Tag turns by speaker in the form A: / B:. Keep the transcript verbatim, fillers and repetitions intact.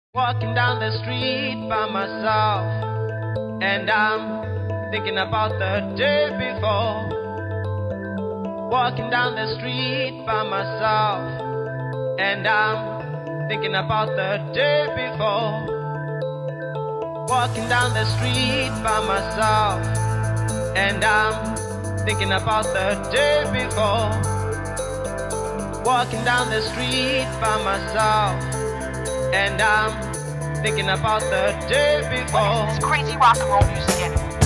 A: Walking down the street by myself, and I'm thinking about the day before. Walking down the street by myself, and I'm thinking about the day before. Walking down the street by myself, and I'm thinking about the day before. Walking down the street by myself, and I'm thinking about the day before.
B: What is this crazy rock and roll music anyway?